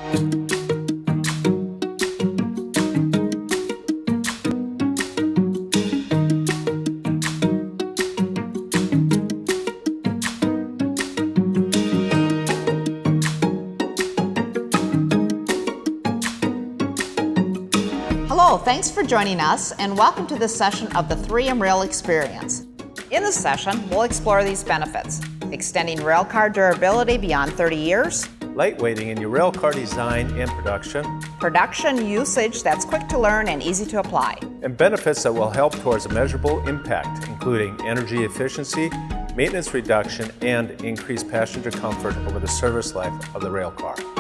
Hello, thanks for joining us and welcome to this session of the 3M Rail Experience. In this session, we'll explore these benefits: extending railcar durability beyond 30 years, lightweighting in your railcar design and production usage that's quick to learn and easy to apply, and benefits that will help towards a measurable impact, including energy efficiency, maintenance reduction, and increased passenger comfort over the service life of the railcar.